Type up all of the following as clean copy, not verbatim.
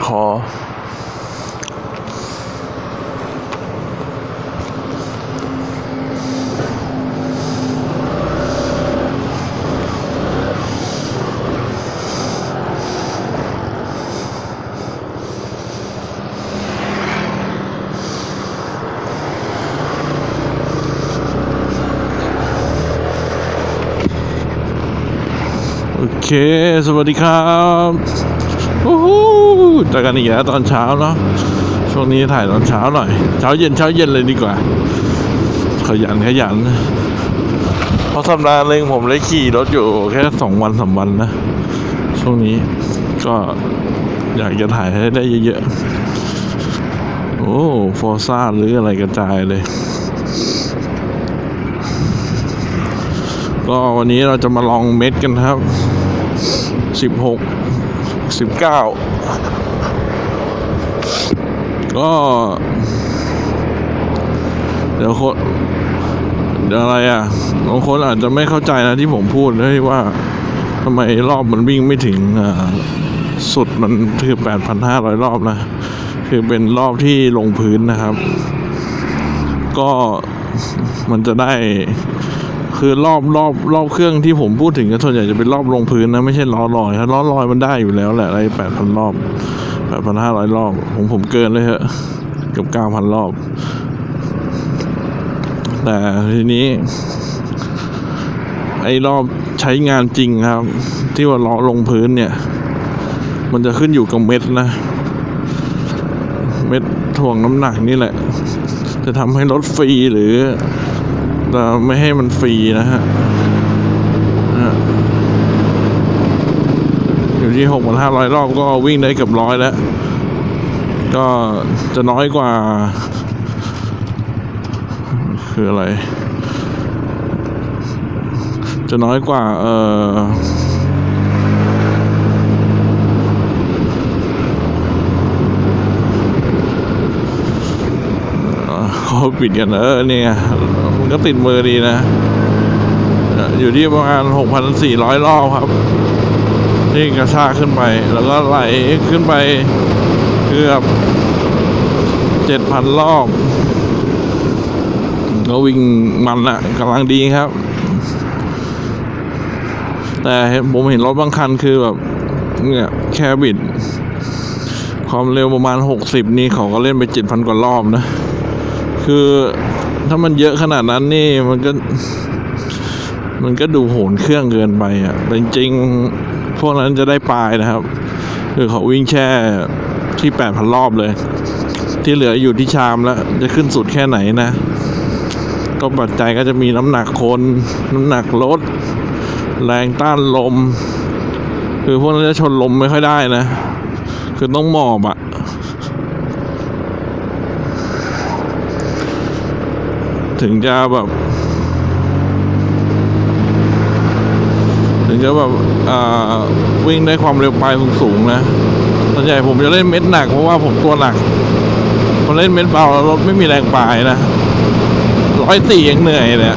คอโอเคสวัสดีครับเจอกันอีกแล้วตอนเช้าเนาะช่วงนี้ถ่ายตอนเช้าหน่อยเช้าเย็นเลยดีกว่าขยันเพราะสัปดาห์นึงผมเลยขี่รถอยู่แค่2 วัน 3 วันนะช่วงนี้ก็อยากจะถ่ายให้ได้เยอะๆโอ้ฟอร์ซ่าหรืออะไรกระจายเลยก็วันนี้เราจะมาลองเม็ดกันครับ16 19ก็เดี๋ยวอะไรอ่ะบางคนอาจจะไม่เข้าใจนะที่ผมพูดเลยว่าทำไมรอบมันวิ่งไม่ถึงสุดมันคือ 8,500 รอบนะคือเป็นรอบที่ลงพื้นนะครับก็มันจะได้คือรอบเครื่องที่ผมพูดถึงก็ส่วนใหญ่จะเป็นรอบลงพื้นนะไม่ใช่ล้อลอยถ้าล้อลอยมันได้อยู่แล้วแหละอะไร 8,000 รอบ 8,500 รอบผมเกินเลยเหอะเกือบ 9,000 รอบแต่ทีนี้ไอ้รอบใช้งานจริงครับที่ว่าล้อลงพื้นเนี่ยมันจะขึ้นอยู่กับเม็ดนะเม็ดถ่วงน้ำหนักนี่แหละจะทำให้รถฟรีหรือจะไม่ให้มันฟรีนะฮะอยู่ที่ 6,500 รอบก็วิ่งได้เกือบ100แล้วก็จะน้อยกว่าคืออะไรจะน้อยกว่าเขาปิดกันนี่ไงมันก็ติดมือดีนะอยู่ที่ประมาณ 6,400 รอบครับนี่กระชากขึ้นไปแล้วก็ไหลขึ้นไปเกือบ 7,000 รอบก็วิ่งมันอะกำลังดีครับแต่ผมเห็นรถบางคันคือแบบเนี่ยแค่บิดความเร็วประมาณ60นี่เขาก็เล่นไป 7,000 กว่ารอบนะคือถ้ามันเยอะขนาดนั้นนี่มันก็ดูโหนเครื่องเกินไปอ่ะแต่จริงๆพวกนั้นจะได้ปลายนะครับคือเขาวิ่งแค่ที่ 8,000 รอบเลยที่เหลืออยู่ที่ชามแล้วจะขึ้นสุดแค่ไหนนะก็ปัจจัยก็จะมีน้ำหนักคนน้ำหนักรถแรงต้านลมคือพวกนั้นจะชนลมไม่ค่อยได้นะคือต้องหมอบอะถึงจะแบบวิ่งได้ความเร็วปลายสูงนะส่วนใหญ่ผมจะเล่นเม็ดหนักเพราะว่าผมตัวหนักพอเล่นเม็ดเบารถไม่มีแรงปลายนะ104ยังเหนื่อยเลย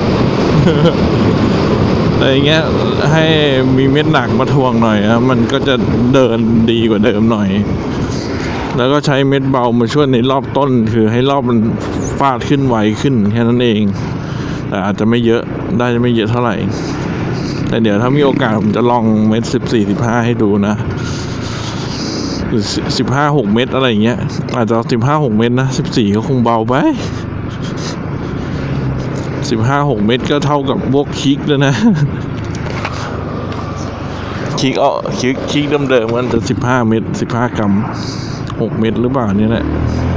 แต่อย่างเงี้ยให้มีเม็ดหนักมาทวงหน่อยนะมันก็จะเดินดีกว่าเดิมหน่อยแล้วก็ใช้เม็ดเบามาช่วยในรอบต้นคือให้รอบมันฟาดขึ้นไวขึ้นแค่นั้นเองแต่อาจจะไม่เยอะได้ไม่เยอะเท่าไหร่แต่เดี๋ยวถ้ามีโอกาสผมจะลองเม็ด14-15ให้ดูนะหรือ15-6 เม็ดอะไรอย่างเงี้ยอาจจะ15-6 เม็ดนะ14ก็คงเบาไป15-6 เม็ดก็เท่ากับพวกคิกแล้วนะคิกเดิมๆมันจะ15 เม็ด15 กรัม6 เม็ดหรือเปล่านี่แหละ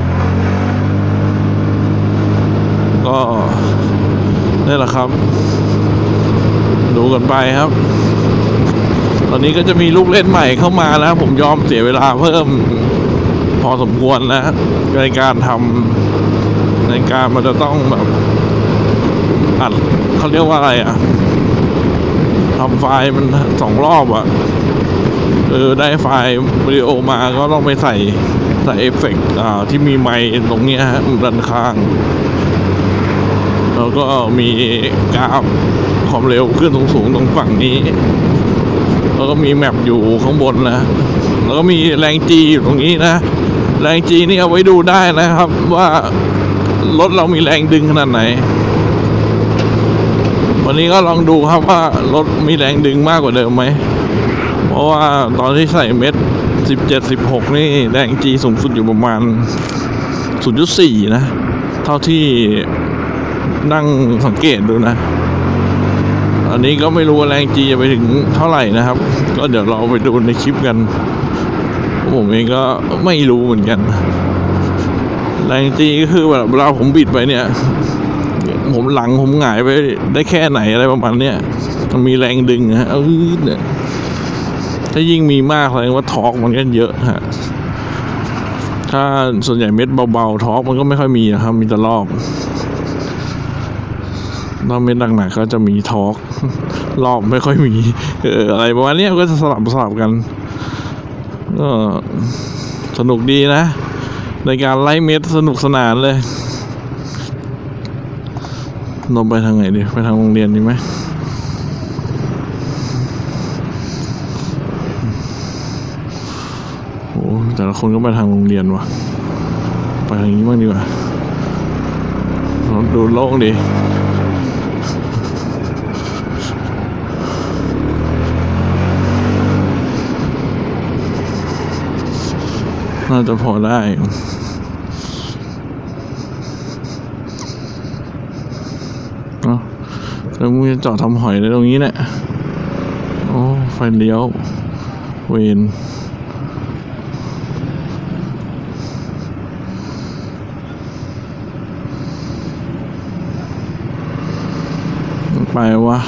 ก็นี่แหละครับดูกันไปครับตอนนี้ก็จะมีลูกเล่นใหม่เข้ามาแล้วผมยอมเสียเวลาเพิ่มพอสมควรนะในการทำในการมันจะต้องแบบอัดเขาเรียกว่าอะไรอะทำไฟล์มัน2 รอบอะได้ไฟล์วิดีโอมาก็ต้องไปใส่เอฟเฟกต์ที่มีไมค์ตรงนี้ฮะด้านข้างแล้วก็มีกราฟความเร็วขึ้นสูงตรงฝั่งนี้แล้วก็มีแมปอยู่ข้างบนนะแล้วแล้วก็มีแรงจีอยู่ตรงนี้นะแรงจีนี่เอาไว้ดูได้นะครับว่ารถเรามีแรงดึงขนาดไหนวันนี้ก็ลองดูครับว่ารถมีแรงดึงมากกว่าเดิมไหมเพราะว่าตอนที่ใส่เม็ด17-16นี่แรงจีสูงสุดอยู่ประมาณ 0.4 นะเท่าที่นั่งสังเกตดูนะอันนี้ก็ไม่รู้ว่าแรงจีจะไปถึงเท่าไหร่นะครับก็เดี๋ยวเราไปดูในคลิปกันผมเองก็ไม่รู้เหมือนกันแรงจีก็คือแบบเวลาผมบิดไปเนี่ยผมหลังผมหงายไปได้แค่ไหนอะไรประมาณเนี้ยมันมีแรงดึงฮะเนี่ยถ้ายิ่งมีมากแสดงว่าทอร์กมันก็เยอะฮะถ้าส่วนใหญ่เม็ดเบาๆทอร์กมันก็ไม่ค่อยมีนะครับมีแต่รอบถ้าเม็ดหนักๆก็จะมีทอร์กรอบไม่ค่อยมีอะไรประมาณนี้ก็จะสลับกันก็สนุกดีนะในการไล่เม็ดสนุกสนานเลยเราไปทางไหนดีไปทางโรงเรียนดีไหมโอ้แต่ละคนก็ไปทางโรงเรียนว่ะไปทางนี้บ้างดีกว่าดูโล่งดีน่าจะพอได้แล้วมึงจะจอดทำหอยในตรงนี้แหละโอ้ไฟเลี้ยวเวนไปวะ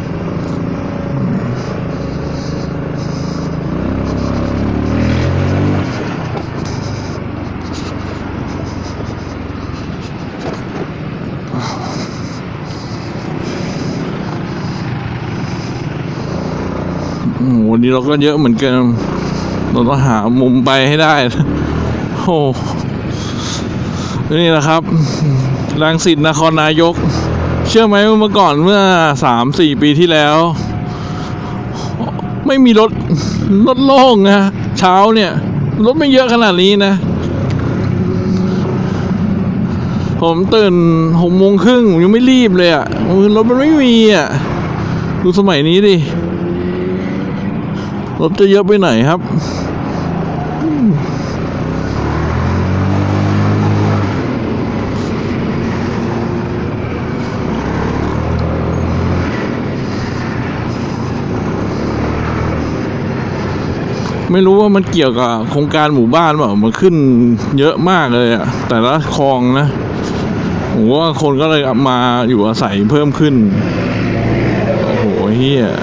วันนี้เราก็เยอะเหมือนกันเราต้องหามุมไปให้ได้โอ้นี่แหละครับรังสิตนครนายกเชื่อไหมเมื่อก่อนเมื่อ 3-4 ปีที่แล้วไม่มีรถโล่งนะเช้าเนี่ยรถไม่เยอะขนาดนี้นะผมตื่น6:30ยังไม่รีบเลยอ่ะรถมันไม่มีอ่ะดูสมัยนี้ดิรถจะเยอะไปไหนครับไม่รู้ว่ามันเกี่ยวกับโครงการหมู่บ้านเปล่ามันขึ้นเยอะมากเลยอะแต่ละคลองนะผมว่าคนก็เลยมาอยู่อาศัยเพิ่มขึ้นโอ้โหเฮีย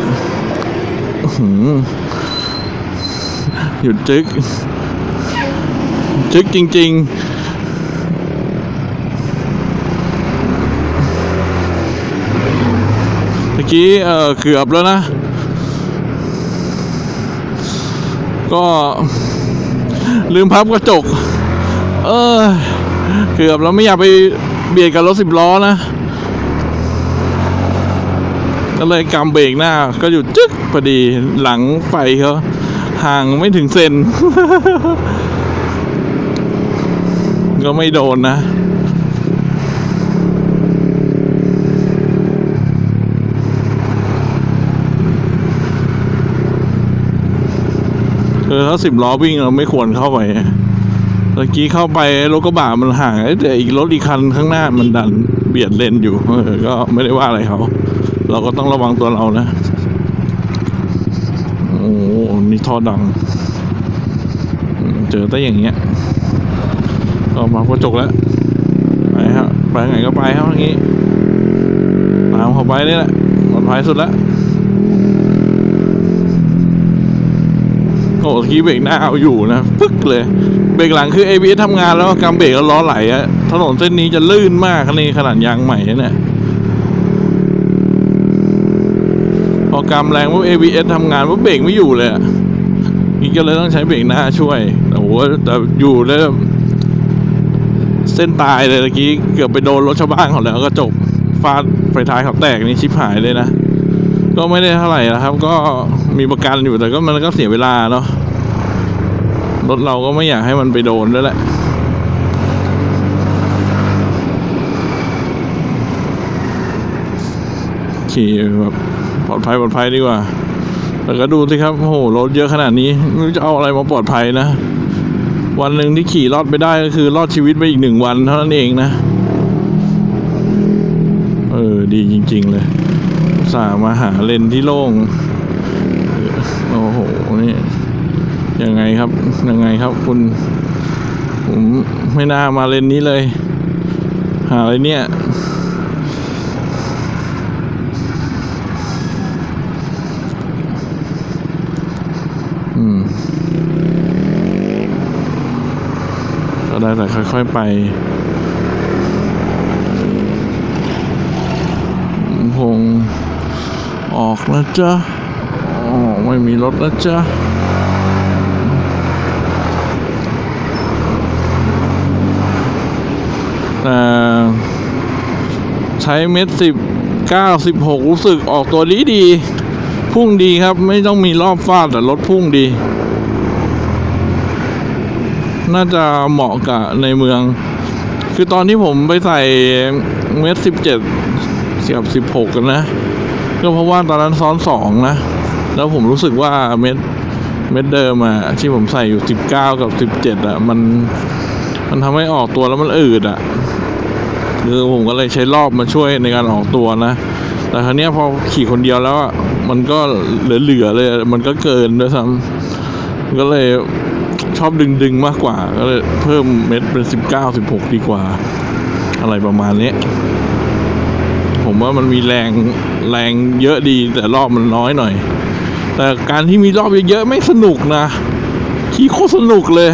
หยุดจึ๊กจริงๆเมื่อกี้เกือบแล้วนะก็ลืมพับกระจกเกือบแล้วไม่อยากไปเบียดกับรถ10 ล้อนะก็เลยกำเบรกหน้าก็หยุดจึ๊กพอดีหลังไฟเขาห่างไม่ถึงเซน ก็ไม่โดนนะถ้า10 ล้อวิ่งเราไม่ควรเข้าไปเมื่อกี้เข้าไปรถกระบะมันห่างแต่อีกรถอีกคันข้างหน้ามันดันเบียดเลนอยู่ก็ไม่ได้ว่าอะไรเขาเราก็ต้องระวังตัวเรานะโอ้นี่ท่อดังเจอแต่อย่างเงี้ยก็มากระจกแล้วไปครับไปไหนก็ไปครับอย่างงี้ตามเขาไปนี่แหละปลอดภัยสุดแล้วโอ้คีย์เบรกหน้าเอาอยู่นะปึ๊กเลยเบรกหลังคือ ABS ทำงานแล้วกำเบรกแล้วล้อไหลอะถนนเส้นนี้จะลื่นมากนี่ขนาดยางใหม่เนี่ยพอกำแรงว่า ABS ทำงานว่าเบรกไม่อยู่เลยนี่ก็เลยต้องใช้เบรกหน้าช่วยโอ้โหแต่อยู่แล้วเส้นตายเลยเมื่อกี้เกือบไปโดนรถชาวบ้านเขาแล้วก็จบฟาดไฟท้ายเขาแตกนี่ชิบหายเลยนะก็ไม่ได้เท่าไหร่นะครับก็มีประกันอยู่แต่ก็มันก็เสียเวลาเนาะรถเราก็ไม่อยากให้มันไปโดนด้วยแหละขี่แบบปลอดภัยดีกว่าแต่ก็ดูสิครับโอ้โหรถเยอะขนาดนี้ไม่รู้จะเอาอะไรมาปลอดภัยนะวันหนึ่งที่ขี่รอดไปได้ก็คือรอดชีวิตไปอีก1 วันเท่านั้นเองนะดีจริงๆเลยสามาหาเลนที่โล่งโอ้โหนี่ยังไงครับคุณผมไม่น่ามาเลนนี้เลยหาอะไรเนี่ยก็ได้แต่ค่อยๆไปคงออกนะจ๊ะไม่มีรถนะจ๊ะใช้เม็ด19-16รู้สึกออกตัวดีพุ่งดีครับไม่ต้องมีรอบฟาดแต่รถพุ่งดีน่าจะเหมาะกับในเมืองคือตอนที่ผมไปใส่เม็ด17-16กันนะก็เพราะว่าตอนนั้นซ้อน2นะแล้วผมรู้สึกว่าเม็ดเดิมอะที่ผมใส่อยู่19กับ17อะมันทำให้ออกตัวแล้วมันอืดอะคือผมก็เลยใช้รอบมาช่วยในการออกตัวนะแต่ครั้งนี้พอขี่คนเดียวแล้วมันก็เหลือเลยมันก็เกินด้วยซ้ำก็เลยชอบดึงมากกว่าก็เลยเพิ่มเม็ดเป็น19-16ดีกว่าอะไรประมาณนี้ผมว่ามันมีแรงเยอะดีแต่รอบมันน้อยหน่อยแต่การที่มีรอบเยอะๆไม่สนุกนะขี่โคตรสนุกเลย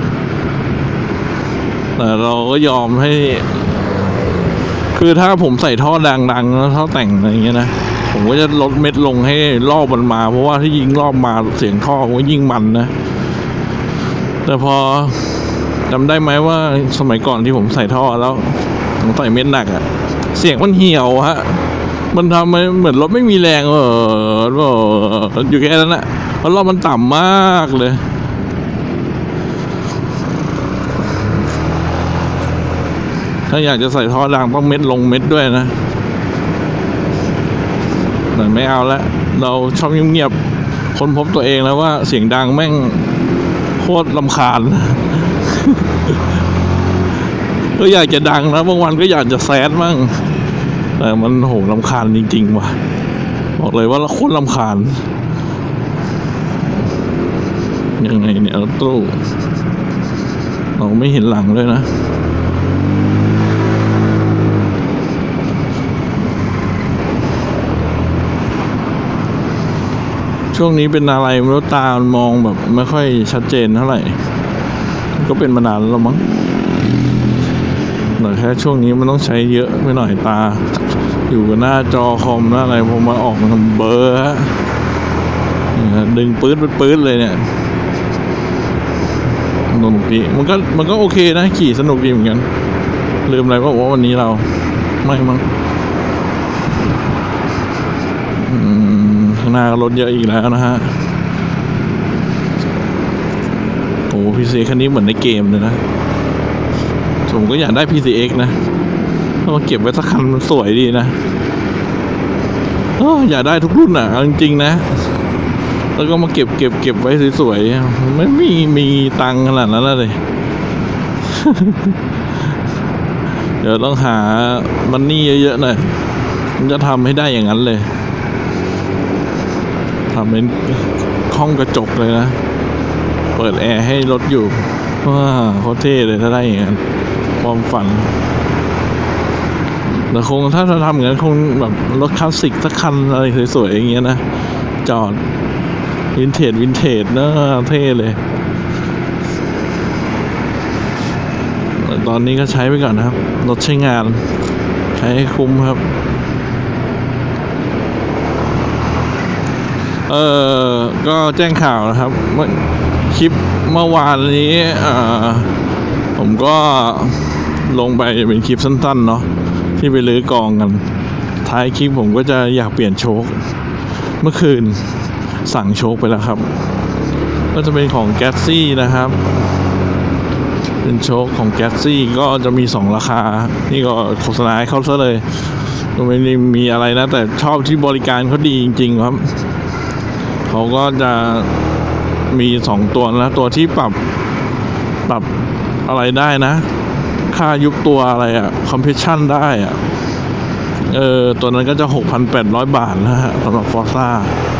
แต่เราก็ยอมให้คือถ้าผมใส่ท่อดังๆแล้วท่อแต่งอะไรอย่างเงี้ยนะผมก็จะลดเม็ดลงให้รอบมันมาเพราะว่าถ้ายิงรอบมาเสียงท่อก็ยิ่งมันนะแต่พอจำได้ไหมว่าสมัยก่อนที่ผมใส่ท่อแล้วผมใส่เม็ดหนักอะเสียงมันเหี่ยวฮะมันทำให้เหมือนรถไม่มีแรงอยู่แค่นั้นแหละเพราะรอบมันต่ำมากเลยถ้าอยากจะใส่ท่อดังต้องเม็ดลงเม็ดด้วยนะแต่ไม่เอาละเราชอบเงียบๆค้นพบตัวเองแล้วว่าเสียงดังแม่งโคตรรำคาญ ก็อยากจะดังนะบางวันก็อยากจะแซดมั่งแต่มันโหรำคาญจริงๆว่ะบอกเลยว่าโคตรรำคาญยังไงเนี่ยรถตู้เราไม่เห็นหลังเลยนะช่วงนี้เป็นอะไรไม่รู้ตามองแบบไม่ค่อยชัดเจนเท่าไหร่ก็เป็นมานานแล้วมั้งแต่แค่ช่วงนี้มันต้องใช้เยอะไปหน่อยตาอยู่กับหน้าจอคอมหน้าอะไรผมมาออกมาทำเบอร์ฮะดึงปื๊ดเลยเนี่ยสนุกดีมันก็โอเคนะขี่สนุกดีเหมือนกันลืมอะไรว่าวันนี้เราไม่มั้งข้างหน้ารถเยอะอีกแล้วนะฮะโอ้ PCX คันนี้เหมือนในเกมเลยนะผมก็อยากได้ PCX นะถ้ามาเก็บไว้สักคันมันสวยดีนะอยากได้ทุกรุ่นอ่ะจริงๆนะแล้วก็มาเก็บไว้สวยๆไม่มีตังค์ขนาดนั้นเลย เดี๋ยวต้องหามันนี่เยอะๆหน่อยมันจะทำให้ได้อย่างนั้นเลยทำเป็นห้องกระจกเลยนะเปิดแอร์ให้รถอยู่ว้าโคตรเท่เลยถ้าได้อย่างนั้นความฝันแต่คงถ้าจะทำอย่างนั้นคงแบบรถคลาสสิกสักคันอะไรสวยๆอย่างเงี้ยนะจอดวินเทจนะเท่เลยตอนนี้ก็ใช้ไปก่อนนะครับรถใช้งานใช้ให้คุ้มครับก็แจ้งข่าวนะครับคลิปเมื่อวานนี้ผมก็ลงไปเป็นคลิปสั้นๆเนาะที่ไปรื้อกองกันท้ายคลิปผมก็จะอยากเปลี่ยนโชคเมื่อคืนสั่งโชคไปแล้วครับก็จะเป็นของแก๊สซี่นะครับเป็นโชคของแก๊สซี่ก็จะมี2ราคานี่ก็โฆษณาให้เขาซะเลยก็ไม่ได้มีอะไรนะแต่ชอบที่บริการเขาดีจริงๆครับเขาก็จะมี2ตัวนะตัวที่ปรับอะไรได้นะค่ายุบตัวอะไรอะคอมเพรสชั่นได้อะตัวนั้นก็จะ 6,800 บาทนะฮะสำหรับฟอร์ซ่า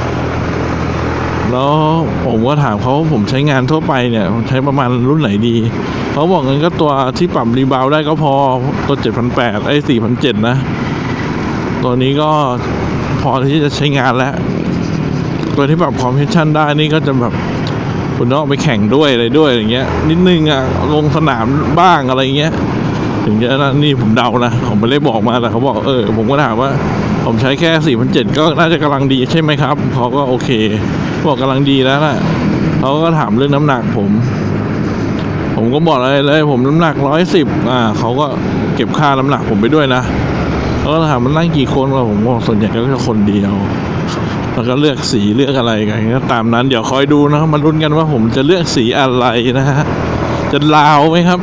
แล้วผมก็ถามเขาผมใช้งานทั่วไปเนี่ยใช้ประมาณรุ่นไหนดีเขาบอกงั้นก็ตัวที่ปรับรีบาวได้ก็พอตัว 7,800 4,700 นะตัวนี้ก็พอที่จะใช้งานแล้วตัวที่ปรับคอมเพรสชั่นได้นี่ก็จะแบบคุณต้องไปแข่งด้วยอะไรด้วยอย่างเงี้ยนิดนึงอ่ะลงสนามบ้างอะไรเงี้ยถึงจะนี่ผมเดานะผมไม่ได้บอกมาแต่เขาบอกผมก็ถามว่าผมใช้แค่ 4,700 ก็น่าจะกำลังดีใช่ไหมครับเขาก็โอเคบอกกำลังดีแล้วนะเขาก็ถามเรื่องน้ำหนักผมก็บอกเลยผมน้ำหนัก 110เขาก็เก็บค่าน้ำหนักผมไปด้วยนะแล้วก็ถามมันนั่งกี่คนผมบอกส่วนใหญ่ก็แค่คนเดียวแล้วก็เลือกสีเลือกอะไรกันก็ตามนั้นเดี๋ยวคอยดูนะมาลุ้นกันว่าผมจะเลือกสีอะไรนะฮะจะลาวไหมครับ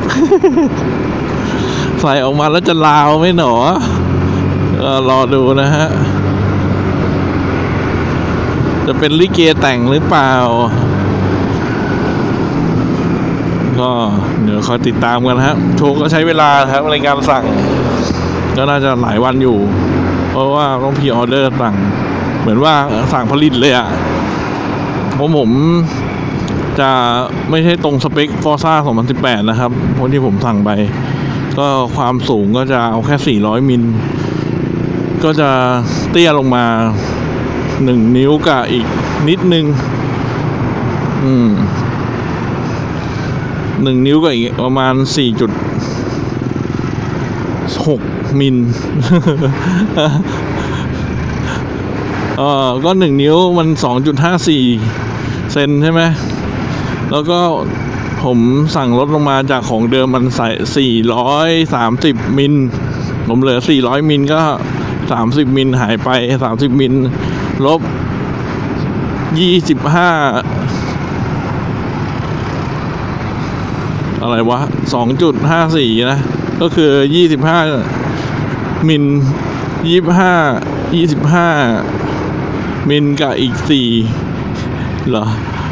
ใส่ออกมาแล้วจะลาวไหมหนอรอดูนะฮะจะเป็นลิเกแต่งหรือเปล่าก็เดี๋ยวคอยติดตามกันครับโชว์ก็ใช้เวลาครับในการสั่งก็น่าจะหลายวันอยู่เพราะว่าต้องพรีออเดอร์สั่งเหมือนว่าสั่งผลิตเลยเพราะผมจะไม่ใช่ตรงสเปค Forza 2018 นะครับเพราะที่ผมสั่งไปก็ความสูงก็จะเอาแค่400มิลก็จะเตี้ยลงมา1นิ้วกับอีกนิดนึง1นิ้วกับอีกประมาณ 4.6 มิล ก็1นิ้วมัน 2.54 เซนใช่ไหมแล้วก็ผมสั่งลดลงมาจากของเดิมมันใส่430มิลผมเหลือ400มิลก็30มิลหายไป30มิลลบ25อะไรวะ 2.54 นะก็คือ25มิล25มิลกับอีก4เหรอ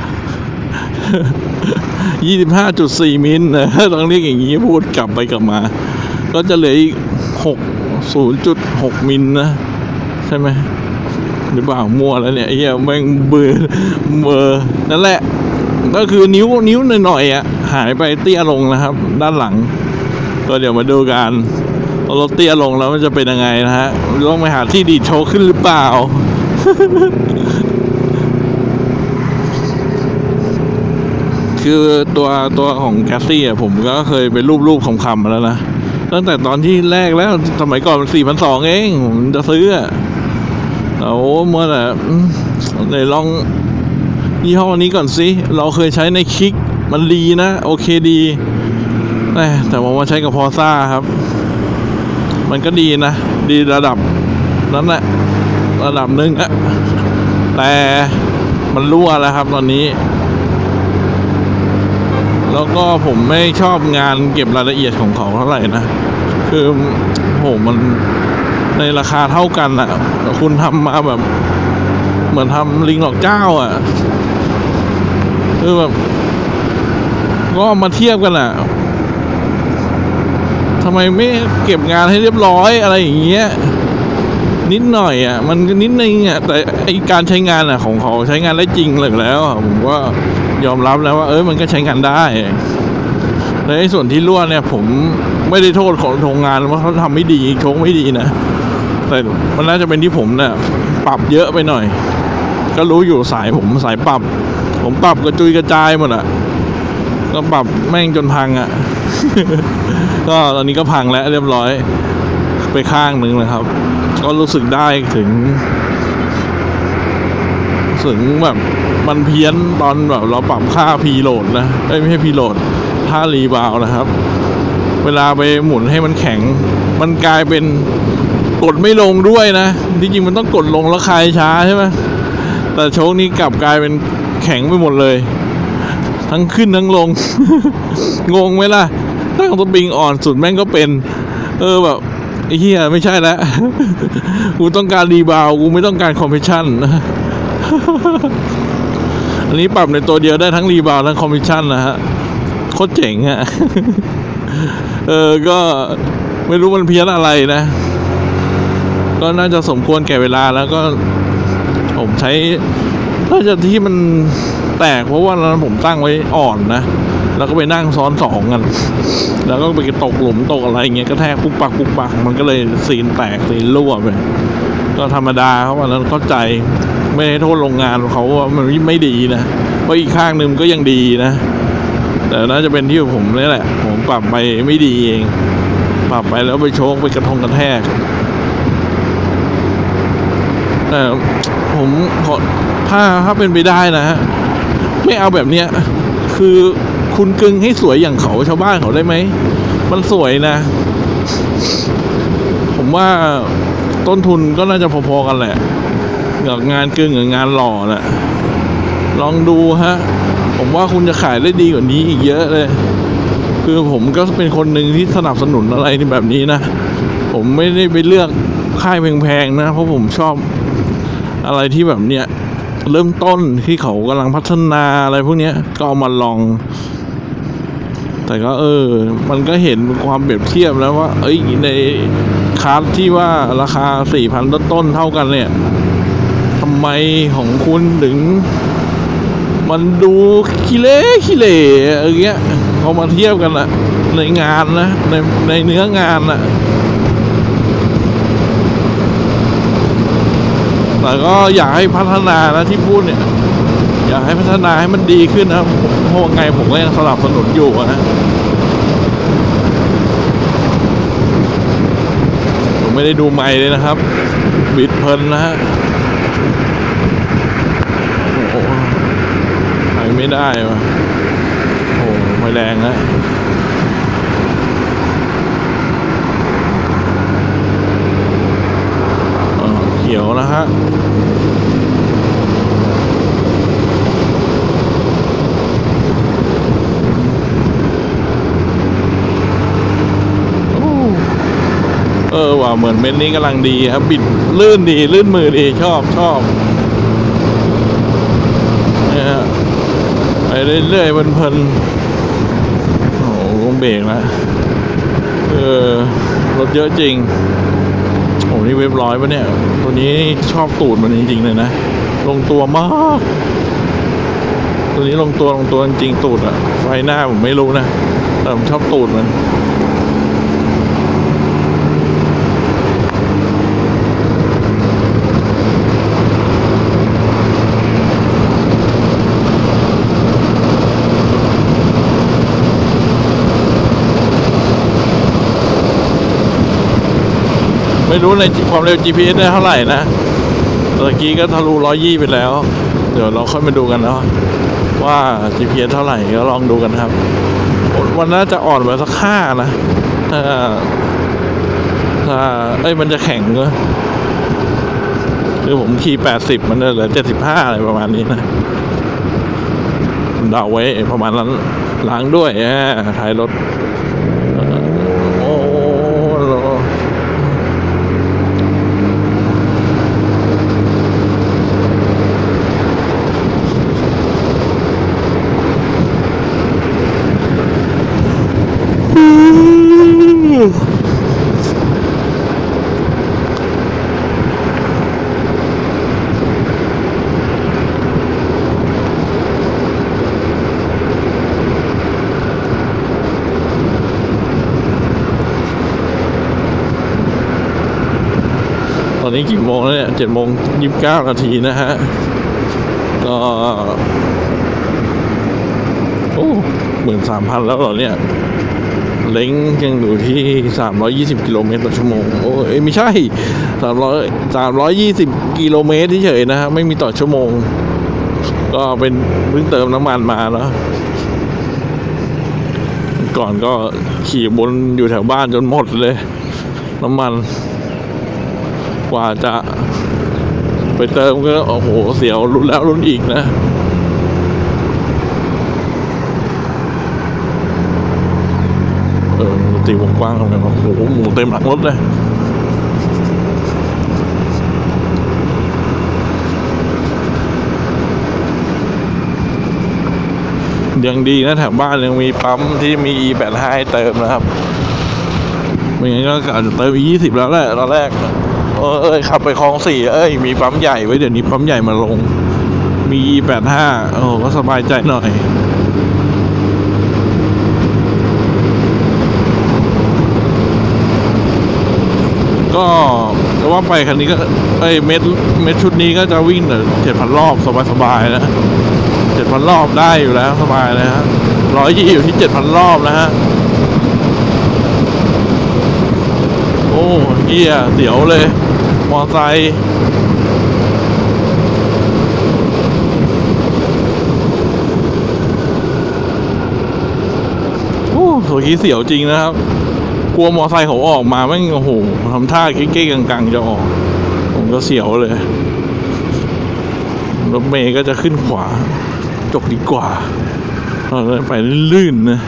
25.4 มิลต้องเรียกอย่างนี้พูดกลับไปกลับมาก็จะเหลืออีก 0.6 มิลนะใช่ไหมหรือเปล่ามั่วแล้วเนี่ยแม่งเบอร์นั่นแหละก็คือนิ้วหน่อยหายไปเตี้ยลงนะครับด้านหลังก็เดี๋ยวมาดูกันรถเตี้ยลงแล้วมันจะเป็นยังไงนะฮะต้องไปหาที่ดีดโชว์ขึ้นหรือเปล่า คือตัวของแกสซี่ผมก็เคยเป็นรูปคำๆมาแล้วนะตั้งแต่ตอนที่แรกแล้วสมัยก่อนมัน 4,200 เองผมจะซื้อโอ้เมื่อไหร่ไหนลองยี่ห้อนี้ก่อนสิเราเคยใช้ในคลิกมันดีนะโอเคดีแต่ผมมาใช้กับพอซ่าครับมันก็ดีนะดีระดับนั้นแหละระดับหนึ่งแต่มันรั่วแล้วครับตอนนี้แล้วก็ผมไม่ชอบงานเก็บรายละเอียดของเขาเท่าไหร่นะคือมันในราคาเท่ากันคุณทำมาแบบเหมือนทำลิงหลอกเจ้าคือแบบก็มาเทียบกันทำไมไม่เก็บงานให้เรียบร้อยอะไรอย่างเงี้ยนิดหน่อยมันนิดนึงแต่ไอการใช้งานของเขาใช้งานได้จริงเลยแล้วผมก็ยอมรับแล้วว่ามันก็ใช้งานได้แต่ไอส่วนที่รั่วเนี่ยผมไม่ได้โทษของโรงงานว่าเขาทำไม่ดีโชคไม่ดีนะแต่มันน่าจะเป็นที่ผมเนี่ยปรับเยอะไปหน่อยก็รู้อยู่สายผมสายปรับผมปรับกระจุยกระจายหมดก็ปรับแม่งจนพังก็ตอนนี้ก็พังแล้วเรียบร้อยไปข้างหนึ่งเลยครับก็รู้สึกได้ถึงแบบมันเพี้ยนตอนแบบเราปรับค่าพีโหลดนะไม่ใช่พีโหลดค่ารีบาวนะครับเวลาไปหมุนให้มันแข็งมันกลายเป็นกดไม่ลงด้วยนะจริงๆมันต้องกดลงแล้วคลายช้าใช่ไหมแต่โชคนี้กลับกลายเป็นแข็งไปหมดเลยทั้งขึ้นทั้งลง งงไหมล่ะตั้งสปริงอ่อนสุดแม่งก็เป็นแบบไอ้เหี้ยไม่ใช่แล้ว กูต้องการรีบาวกูไม่ต้องการคอมเพรสชั่น อันนี้ปรับในตัวเดียวได้ทั้งรีบาวทั้งคอมเพรสชั่นนะฮะโคตรเจ๋งฮะ ก็ไม่รู้มันเพี้ยนอะไรนะ ก็น่าจะสมควรแก่เวลาแล้วก็ผมใช้น่าจะที่มันแตกเพราะว่านั้นผมตั้งไว้อ่อนนะแล้วก็ไปนั่งซ้อนสองกันแล้วก็ไปตกหลุมตกอะไรเงี้ยกระแทกปุ๊กปักปุ๊กปักมันก็เลยซีนแตกซีนรั่วไปก็ธรรมดาครับวันนั้นเข้าใจไม่ได้โทษโรงงานเขาว่ามันไม่ดีนะเพราะอีกข้างหนึ่งก็ยังดีนะแต่น่าจะเป็นที่ผมนี่แหละผมปรับไปไม่ดีเองปรับไปแล้วไปโชกไปกระทงกระแทกผมขอถ้าเป็นไปได้นะฮะไม่เอาแบบเนี้ยคือคุณกึงให้สวยอย่างเขาชาวบ้านเขาได้ไหมมันสวยนะผมว่าต้นทุนก็น่าจะพอๆกันแหละกับงานกึงกับงานหล่อแหละลองดูฮะผมว่าคุณจะขายได้ดีกว่านี้อีกเยอะเลยคือผมก็เป็นคนหนึ่งที่สนับสนุนอะไรแบบนี้นะผมไม่ได้ไปเลือกค่ายแพงๆนะเพราะผมชอบอะไรที่แบบเนี้ยเริ่มต้นที่เขากำลังพัฒนาอะไรพวกนี้ก็เอามาลองแต่ก็มันก็เห็นความเปรียบเทียบแล้วว่าในคลาสที่ว่าราคา 4,000 ต้นๆเท่ากันเนี่ยทำไมของคุณถึงมันดูขี้เละอย่างเงี้ยพอมาเทียบกันอะในงานนะในเนื้องานอะแต่ก็อยากให้พัฒนานะที่พูดเนี่ยอยากให้พัฒนาให้มันดีขึ้นนะเพราะไงผมก็ยังสนับสนุนอยู่นะผมไม่ได้ดูไมค์เลยนะครับบิดเพลินนะฮะโอ้ไปไม่ได้วะโอ้ไม่แรงนะเขียวนะฮะว่าเหมือนเม็ดนี้กำลังดีครับบิดลื่นดีลื่นมือดีชอบเนี่ยไปเรื่อยๆเพลินโอ้ลงเบรกแล้วรถเยอะจริงโอ้นี่เว็บร้อยปะเนี่ยตัวนี้ชอบตูดมันจริงๆเลยนะลงตัวมากตัวนี้ลงตัวจริงตูดอะไฟหน้าผมไม่รู้นะแต่ผมชอบตูดมันไม่รู้ในความเร็ว GPS ได้เท่าไหร่นะเมื่อกี้ก็ทะลุ120ไปแล้วเดี๋ยวเราค่อยมาดูกันเนาะว่า GPS เท่าไหร่ก็ลองดูกันครับวันน่าจะอ่อนไปสัก5นะถ้ามันจะแข็งก็คือผมขี่80มันเหลือ75อะไรประมาณนี้นะเดาไว้ประมาณนั้นล้างด้วยท้ายรถตอนนี้กี่โมงแล้วเนี่ย7:29 นาทีนะฮะก็13,000แล้วเหรอเนี่ยเล้งยังอยู่ที่320 กิโลเมตรต่อชั่วโมงไม่ใช่320 กิโลเมตรเฉยๆนะฮะไม่มีต่อชั่วโมงก็เป็นเพิ่งเติมน้ำมันมาแล้วก่อนก็ขี่บนอยู่แถวบ้านจนหมดเลยน้ำมันกว่าจะไปเติมก็โอ้โหเสียวรุ่นแล้วรุ่นอีกนะตีวงกว้างทำไมวะโอ้โหหมูเต็มหลังรถเลยยังดีนะแถวบ้านยังมีปั๊มที่มี E85 ให้เติมนะครับไม่งั้นก็อาจจะเติม E20 แล้วแหละตอนแรกขับไปคลอง4มีปั๊มใหญ่ไว้เดี๋ยวนี้ปั๊มใหญ่มาลงมี E85 ก็สบายใจหน่อยก็ว่าไปคันนี้ก็เม็ดชุดนี้ก็จะวิ่ง7,000 รอบสบายๆนะ 7,000 รอบได้อยู่แล้วสบายเลยฮะ120อยู่ที่ 7,000 รอบนะฮะโอ้เหี้ยเสียวเลยมอไซค์โอ้โหเสียวจริงนะครับกลัวมอไซค์เขาออกมาไม่โอ้โหทำท่าเก๊กๆกังๆจะออกผมก็เสียวเลยรถเมย์ก็จะขึ้นขวาจกดีกว่าไปลื่นๆนะ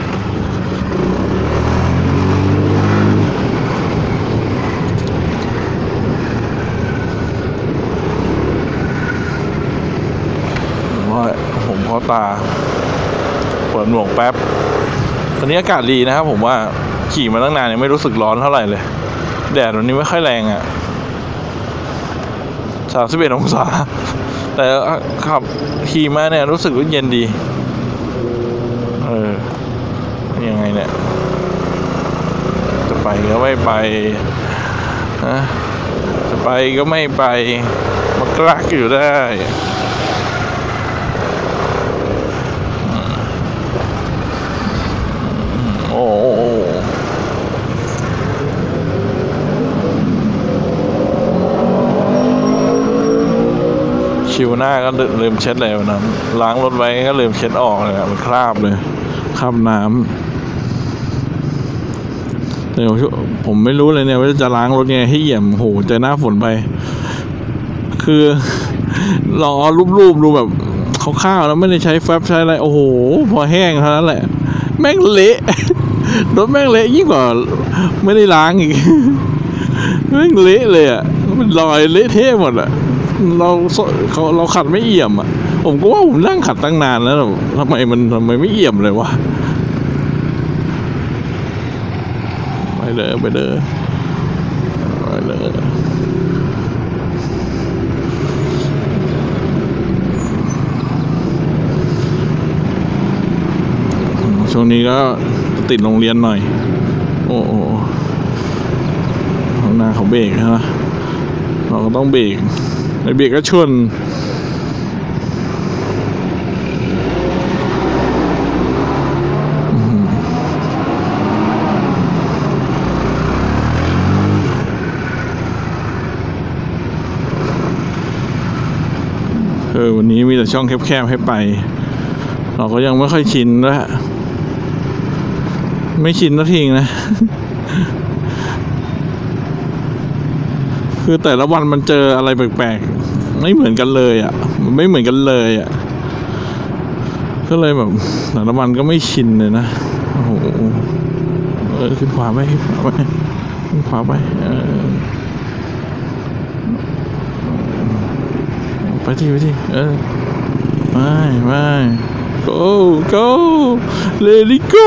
ผมขอตาเปิดหมวกแป๊บตอนนี้อากาศดีนะครับผมว่าขี่มาตั้งนานยังไม่รู้สึกร้อนเท่าไหร่เลยแดดวันนี้ไม่ค่อยแรง31 องศาแต่ขับขี่มาเนี่ยรู้สึกว่าเย็นดียังไงเนี่ยจะไปก็ไม่ไปจะไปก็ไม่ไปมากรักอยู่ได้โอ้ชิวหน้าก็ลืมเช็ดเลยวันนั้นล้างรถไว้ก็ลืมเช็ดออกเลยมันคราบเลยคราบน้ำแต่ผมไม่รู้เลยเนี่ยว่าจะล้างรถไงให้เอี่ยมโหเจอหน้าฝนไปคือลองรูปดูแบบคร่าวๆแล้วไม่ได้ใช้แฟบใช้อะไรโอ้โหพอแห้งเท่านั้นแหละแม่งเละรถแม่งเละยิ่งกว่าไม่ได้ล้างอีกแม่งเละเลยมันลอยเละเทะหมดเราขัดไม่เอี่ยมผมก็ว่าผมนั่งขัดตั้งนานแล้วทำไมไม่เอี่ยมเลยวะไปเลยช่วงนี้ก็ติดโรงเรียนหน่อยโอ้ข้างหน้าเขาเบรกนะเราก็ต้องเบรกไม่เบรกก็ชนวันนี้มีแต่ช่องแคบๆให้ไปเราก็ยังไม่ค่อยชินด้วยไม่ชินนาทีนะ คือแต่ละวันมันเจออะไรแปลกๆไม่เหมือนกันเลยมันไม่เหมือนกันเลยก็เลยแบบแต่ละวันก็ไม่ชินเลยนะโอ้โหขึ้นขวาไปไปที่ไม่ go let it go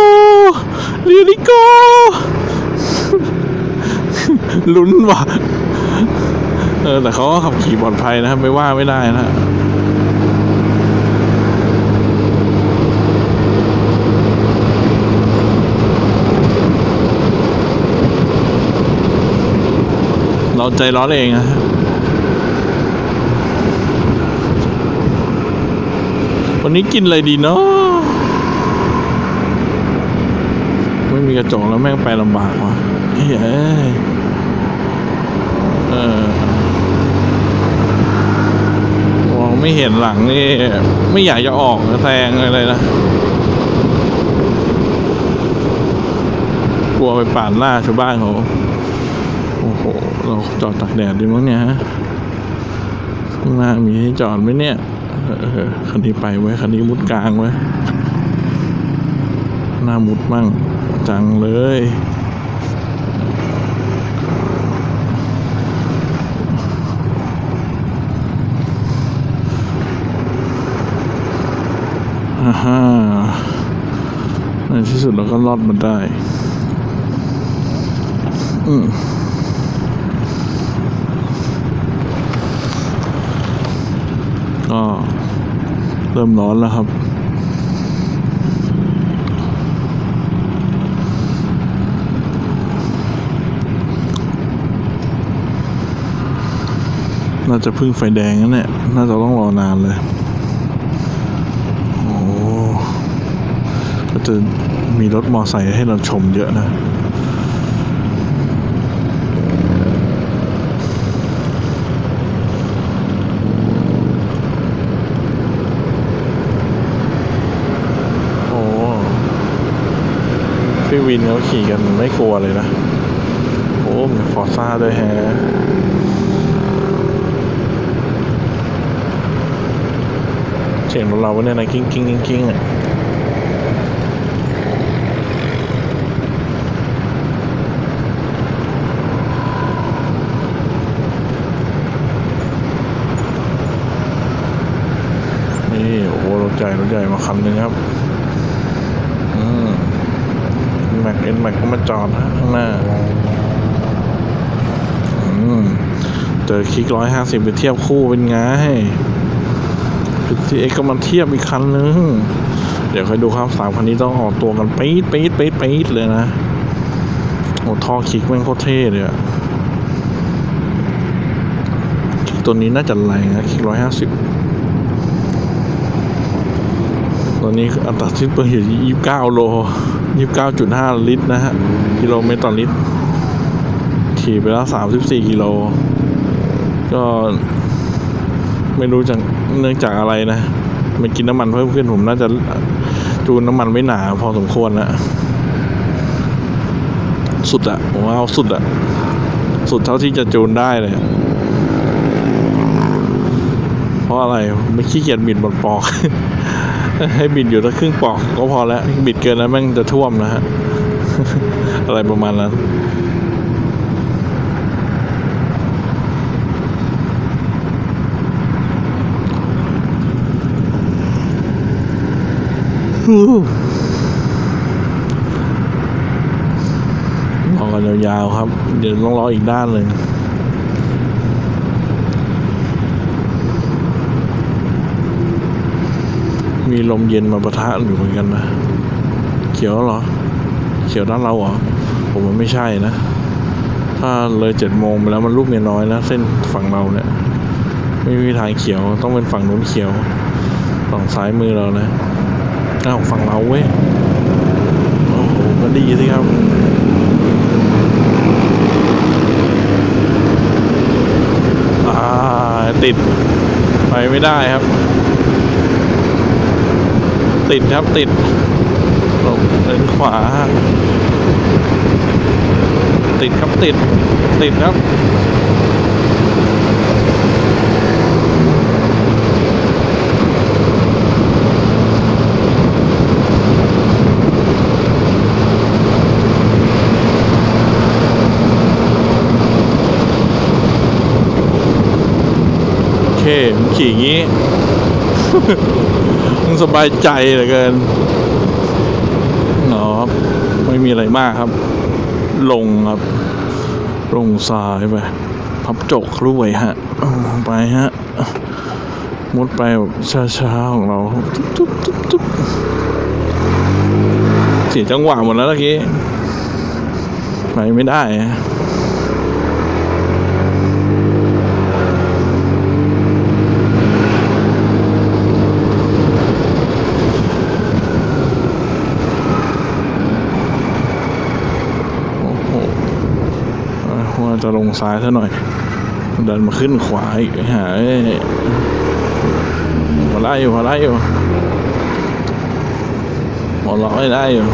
ลุ้นว่ะแต่เขาก็ขับขี่ปลอดภัยนะครับไม่ว่าไม่ได้นะเราใจร้อนเองนะวันนี้กินอะไรดีเนาะไม่มีกระจกแล้วแม่งไปลำบากว่ะมองไม่เห็นหลังนี่ไม่อยากจะออกแซงอะไรนะกลัวไปปาดหน้าชาวบ้านเขาโอ้โหเราจอดตากแดดดีมั้งเนี่ยฮะข้างหน้ามีให้จอดไหมเนี่ยคันนี้ไปไว้คันนี้มุดกลางไว้หน้ามุดมั่งจังเลยในที่สุดเราก็รอดมาได้ก็เริ่มร้อนแล้วครับน่าจะพึ่งไฟแดงนั่นแหละน่าจะต้องรอนานเลยโอ้ก็จะมีรถมอไซค์ให้เราชมเยอะนะโอ้พี่วินเขาขี่กันไม่กลัวเลยนะโอ้มีฟอร์ซ่าด้วยแฮะเสียงเราเนี่ยนะกิ้งกิ้งกิ้งกิ้งอ่ะนี่โอ้โหรถใหญ่มาคันนึงครับแม็กก็มาจอดนะข้างหน้าเจอคลิก150ไปเทียบคู่เป็นไงPCX ก็มาเทียบอีกคันนึงเดี๋ยวค่อยดูครับ3คันนี้ต้องออกตัวกันปี๊ดเลยนะโอ้ท่อคลิกแม่งโคตรเท่เลยอะคลิกตัวนี้น่าจะแรงนะคลิก150ตัวนี้อัตราสิ้นเปลืองอยู่ที่29 โล 29.5 ลิตรนะฮะกิโลเมตรต่อลิตรขี่ไปแล้ว34 กิโลก็ไม่รู้จากเนื่องจากอะไรนะมันกินน้ำมันเพิ่มขึ้นผมน่าจะจูนน้ำมันไม่หนาพอสมควรนะสุดอะผมว่าเอาสุดเท่าที่จะจูนได้เลยเพราะอะไรไม่ขี้เกียจบิดบนปอก ให้บิดอยู่ละครึ่งปอกก็พอแล้วบิดเกินแล้วแม่งจะท่วมนะฮะ อะไรประมาณนั้นรอกันยาวๆครับเดี๋ยวต้องรออีกด้านเลยมีลมเย็นมาปะทะอยู่เหมือนกันนะเขียวเหรอเขียวด้านเราเหรอผมมันไม่ใช่นะถ้าเลย7 โมงไปแล้วมันลูกเมียน้อยนะเส้นฝั่งเราเนี่ยไม่มีทางเขียวต้องเป็นฝั่งนู้นเขียวฝั่งซ้ายมือเรานะอ้าวฝั่งเราเว้ยโอ้โหก็ดีสิครับติดไปไม่ได้ครับติดลงเลนขวาติดครับติดครับโอเคขี่อย่างนี้ มันสบายใจเหลือเกินเนาะไม่มีอะไรมากครับลงครับลงซ้ายไปพับจกรวยฮะไปฮะมุดไปแบบช้าๆของเราตุ๊บเสียจังหวะหมดแล้วเมื่อกี้ไปไม่ได้ว่าจะลงซ้ายซะหน่อยดันมาขึ้นขวาอีกหาพอไล่อยู่พอร้อยได้อยู่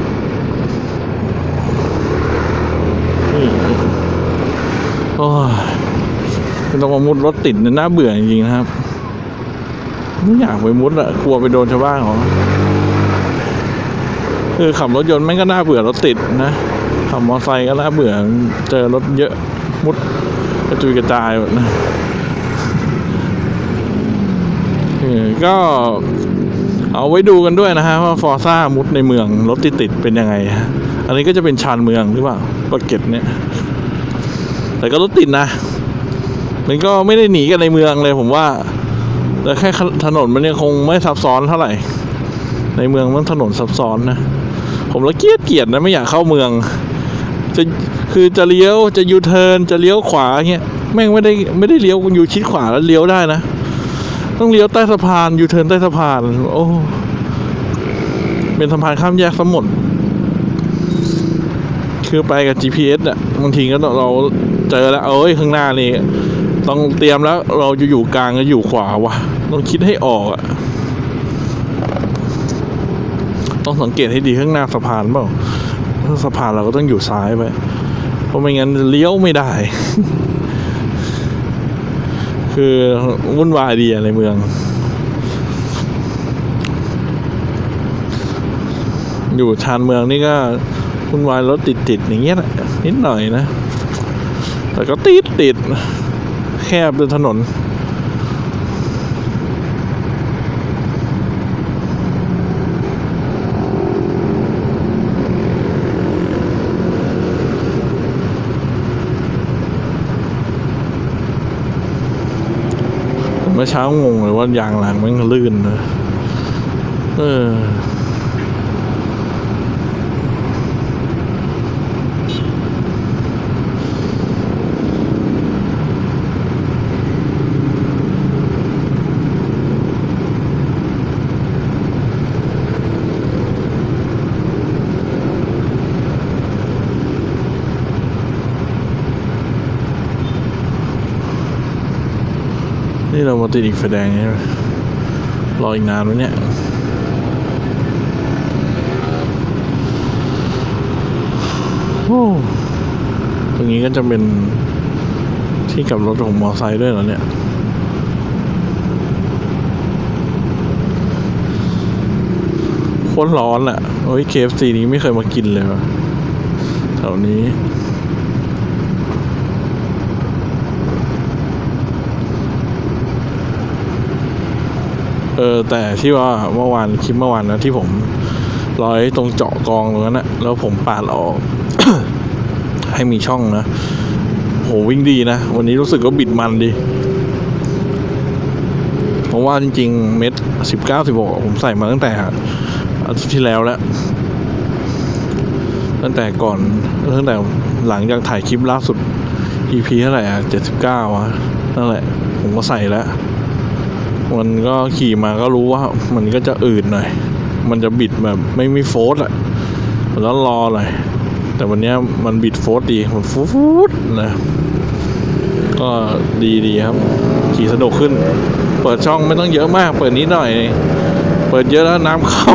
โอ้ยต้องมามุดรถติดน่าเบื่อจริงๆนะครับไม่อยากไปมุดอะกลัวไปโดนชาวบ้านเขาคือขับรถยนต์แม่งก็น่าเบื่อรถติดนะขับมอเตอร์ไซค์ก็น่าเบื่อเจอรถเยอะมุดกระจุยกระจายหมดนะก็เอาไว้ดูกันด้วยนะฮะว่าฟอร์ซ่ามุดในเมืองรถติดเป็นยังไงอันนี้ก็จะเป็นชานเมืองหรือเปล่าปากเกร็ดเนี่ยแต่ก็รถติดนะมันก็ไม่ได้หนีกันในเมืองเลยผมว่าแต่แค่ถนนมันยังคงไม่ซับซ้อนเท่าไหร่ในเมืองมันถนนซับซ้อนนะผมละเกียดนะไม่อยากเข้าเมืองคือจะเลี้ยวจะยูเทิร์นจะเลี้ยวขวาเงี้ยแม่งไม่ได้เลี้ยวอยู่ชิดขวาแล้วเลี้ยวได้นะต้องเลี้ยวใต้สะพานยูเทิร์นใต้สะพานโอ้เป็นสะพานข้ามแยกสมดคือไปกับ GPS อ่ะบางทีก็เราเจอแล้วข้างหน้านี่ต้องเตรียมแล้วเราจะอยู่กลางก็อยู่ขวาวะต้องคิดให้ออกอ่ะต้องสังเกตให้ดีข้างหน้าสะพานเปล่าถ้าสะพานเราก็ต้องอยู่ซ้ายไปเพราะไม่งั้นเลี้ยวไม่ได้ คือวุ่นวายดีในเมืองอยู่ชานเมืองนี่ก็วุ่นวายรถติดอย่างเงี้ยนิดหน่อยนะแต่ก็ติดแคบเป็นถนนเมื่อเช้างงเลยว่ายางหลังมันลื่นเลยนี่เรามาติดอีกไฟแดงใช่ไหมรออีกนานไหมเนี่ยตรงนี้ก็จะเป็นที่กลับรถของมอไซค์ด้วยเหรอเนี่ยโคตรร้อนอ่ะKFC นี้ไม่เคยมากินเลยว่ะแถวนี้แต่ที่ว่าคลิปเมื่อวานนะที่ผมร้อยตรงเจาะกองตรงนั้นนะแล้วผมปาดออก ให้มีช่องนะโหวิ่งดีนะวันนี้รู้สึกว่าบิดมันดีเพราะว่าจริงๆเม็ด19-16ผมใส่มาตั้งแต่อาทิตย์ที่แล้วแล้วตั้งแต่หลังจากถ่ายคลิปล่าสุด EP เท่าไหร่79นั่นแหละผมก็ใส่แล้วมันก็ขี่มาก็รู้ว่ามันก็จะอืดหน่อยมันจะบิดแบบไม่มีโฟร์สอะแล้วรอหน่อยแต่วันนี้มันบิดโฟร์สดีมันฟูดนะก็ดีครับขี่สนุกขึ้นเปิดช่องไม่ต้องเยอะมากเปิดนิดหน่อยเปิดเยอะแล้วน้ำเข้า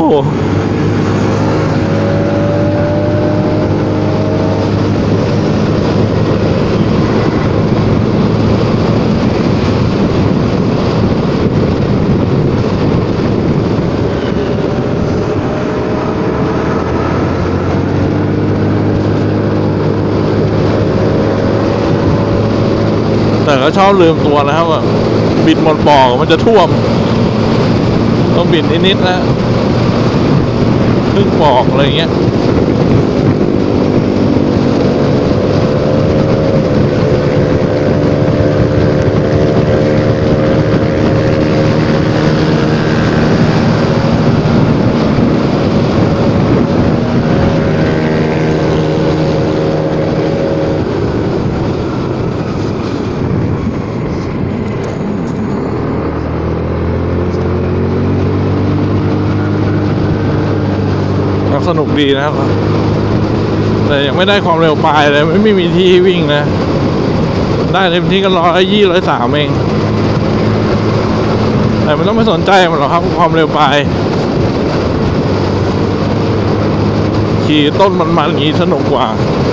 แต่ก็ชอบลืมตัวนะครับว่าบิดหมดปอกมันจะท่วมต้องบิดนิดๆนะครึ่งปอกอะไรเงี้ยสนุกดีนะครับแต่ยังไม่ได้ความเร็วปลายเลยไม่มีที่วิ่งนะได้เต็มที่ก็120-130เองแต่ไม่ต้องไม่สนใจมันหรอกครับความเร็วปลายขี่ต้นมันอย่างนี้สนุกกว่า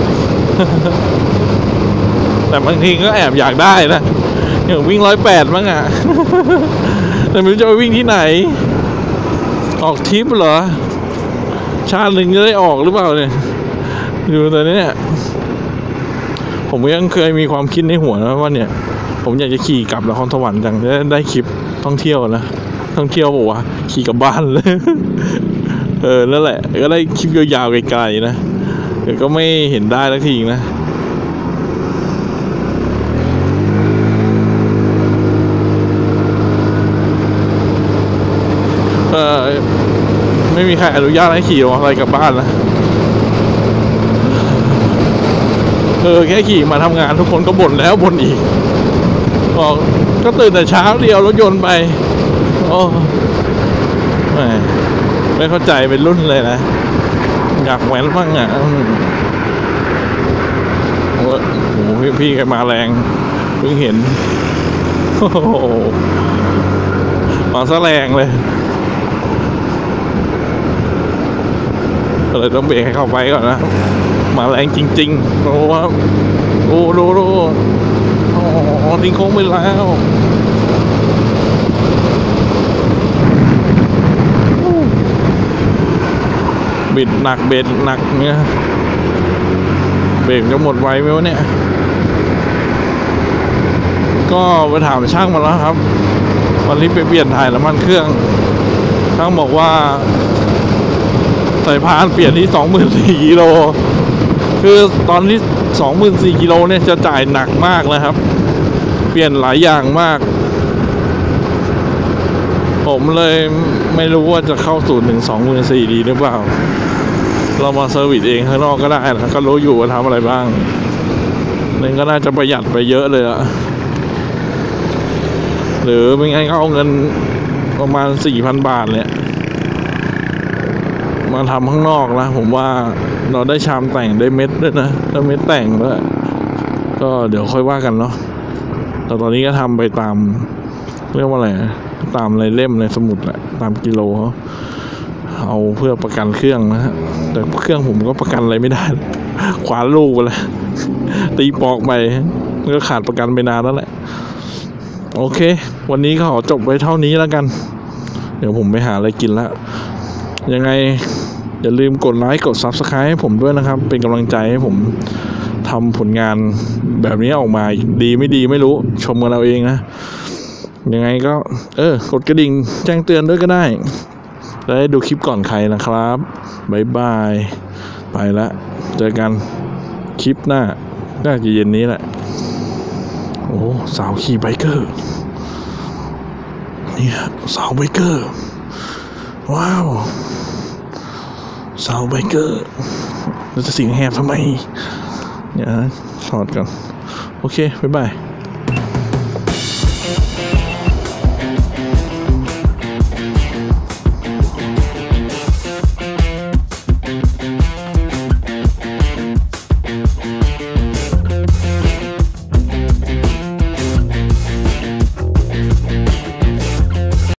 แต่บางทีก็แอบอยากได้นะอย่างวิ่ง108มั้งอ่ะ แต่ไม่รู้จะไปวิ่งที่ไหนออกทริปเหรอชาติหนึ่งจะได้ออกหรือเปล่าเนี่ยอยู่ตอนนี้เนี่ยผมยังเคยมีความคิดในหัวนะว่าเนี่ยผมอยากจะขี่กลับนครสวรรค์จังได้คลิปท่องเที่ยวนะท่องเที่ยวบอกว่าขี่กลับบ้านเลย นั่นแหละก็ได้คลิปยาวๆไกลๆนะแต่ก็ไม่เห็นได้สักทีนะไม่มีใครอนุญาตให้ขี่มอเตอร์ไซค์กลับบ้านนะแค่ขี่มาทำงานทุกคนก็บ่นแล้วบ่นอีกบอกก็ตื่นแต่เช้าเดียวรถยนต์ไปโอ้ไม่เข้าใจเป็นรุ่นเลยนะอยากแว้นบ้างอ่ะโอ้โหพี่แกมาแรงเพิ่งเห็นโอ้โหมาซะแรงเลยก็เลยต้องเบรกให้เข้าไปก่อนนะมาแรงจริงๆโอ้ว่าโอ้ดูโอ้ทิ้งโค้งไปแล้วบิดหนักเบรกหนักเนี่ยเบรกจะหมดไวไหมวะเนี่ยก็ไปถามช่างมาแล้วครับวันนี้ไปเปลี่ยนถ่ายน้ำมันเครื่องช่างบอกว่าสายพานเปลี่ยนที่ 24,000 กิโลคือตอนที่ 24,000 กิโลเนี่ยจะจ่ายหนักมากนะครับเปลี่ยนหลายอย่างมากผมเลยไม่รู้ว่าจะเข้าศูนย์ถึง 24,000 ดีหรือเปล่าเรามาเซอร์วิสเองข้างนอกก็ได้นะก็รู้อยู่ว่าทำอะไรบ้างนั่นก็น่าจะประหยัดไปเยอะเลยอะหรือไม่งั้นก็เอาเงินประมาณ 4,000 บาทเนี่ยมาทำข้างนอกนะผมว่าเราได้ชามแต่งได้เม็ดด้วยนะได้เม็ดแต่งด้วยก็เดี๋ยวค่อยว่ากันเนาะแต่ตอนนี้ก็ทำไปตามเรียกว่าอะไรตามในเล่มในสมุดแหละตามกิโลเขาเอาเพื่อประกันเครื่องนะฮะแต่เครื่องผมก็ประกันอะไรไม่ได้ขวาลูกไปเลยตีปอกไปก็ขาดประกันไปนานแล้วแหละโอเควันนี้ก็ขอจบไว้เท่านี้แล้วกันเดี๋ยวผมไปหาอะไรกินแล้วยังไงอย่าลืมกดไลค์กด Subscribe ให้ผมด้วยนะครับเป็นกำลังใจให้ผมทำผลงานแบบนี้ออกมาดีไม่ดีไม่รู้ชมกันเราเองนะยังไงก็กดกระดิ่งแจ้งเตือนด้วยก็ได้จะได้ดูคลิปก่อนใครนะครับบ๊ายบายไปละเจอกันคลิปหน้าน่าจะเย็นนี้แหละโอ้สาวขี่ไบเกอร์เนี่ยสาวไบเกอร์ว้าวสาวไบเกอร์เราจะเสียงแหบทำไมเนี่ยถอดก่อนโอเคบ๊ายบาย